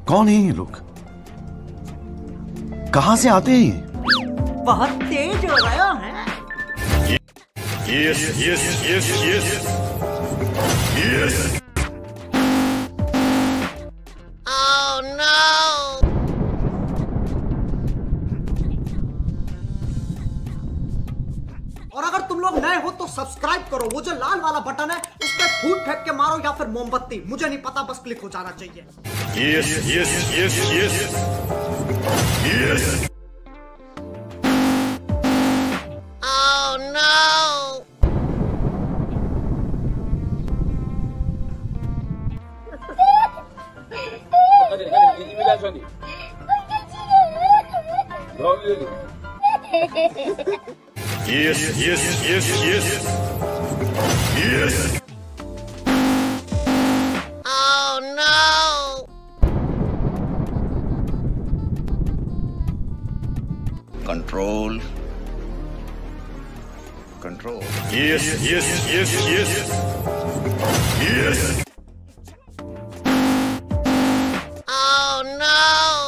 कौन है ये लोग? कहां से आते हैं ये? बहुत तेज हो गया है। Yes, yes, yes, yes. Yes. Oh no! और अगर तुम लोग नए हो तो सब्सक्राइब करो। वो जो लाल वाला बटन है उस पर फूट फेंक के मारो या फिर मोमबत्ती, मुझे नहीं पता, बस क्लिक हो जाना चाहिए। Yes, yes, yes, yes. Yes. Oh no! Yes, yes, yes, yes. Yes. Oh no! Control. Control. Yes, yes, yes, yes. Yes. Oh no!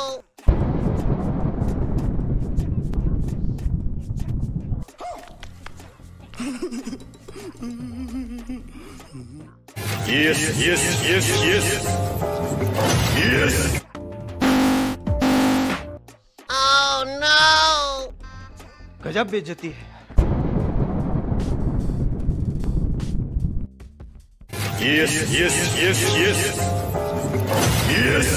Yes, yes, yes, yes. Yes. Oh no! गजब बेइज्जती है। Yes, yes, yes, yes. Yes.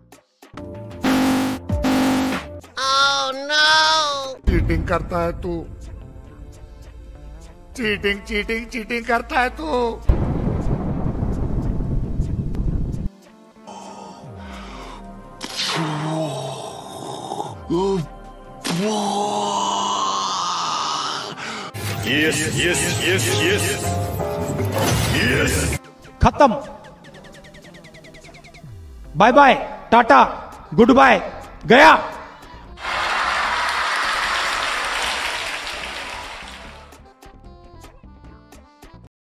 Oh no! Cheating करता है तू। Cheating cheating cheating करता है तू। Yes, yes, yes, yes. Yes. खत्म। Bye bye, tata, good bye, गया।